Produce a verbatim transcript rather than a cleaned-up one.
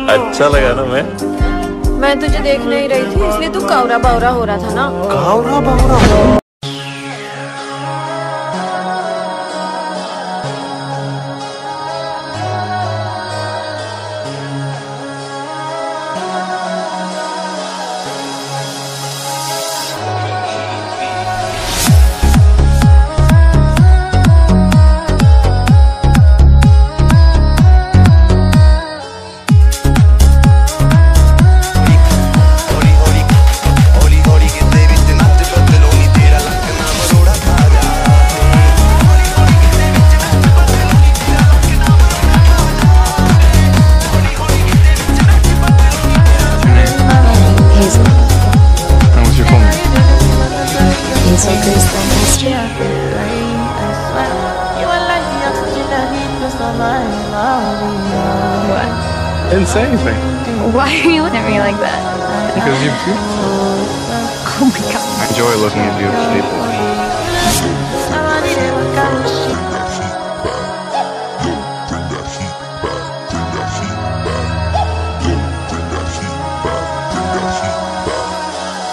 अच्छा लगा ना मैं? मैं तुझे देख नहीं रही थी इसलिए तू कावरा बावरा हो रहा था ना। कावरा बावरा? What? Didn't say anything. Why are you looking at me like that? Because you're beautiful. Oh my god. I enjoy looking at beautiful people.